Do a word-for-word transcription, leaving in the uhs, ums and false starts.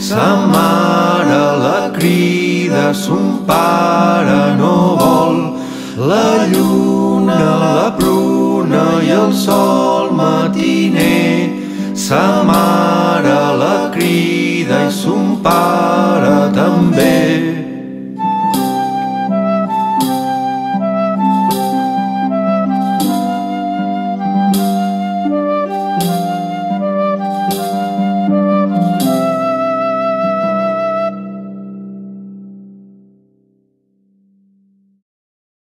Sa mare la crida, son pare no vol. La lluna, la pruna i el sol matiner. Sa mare la crida i son pare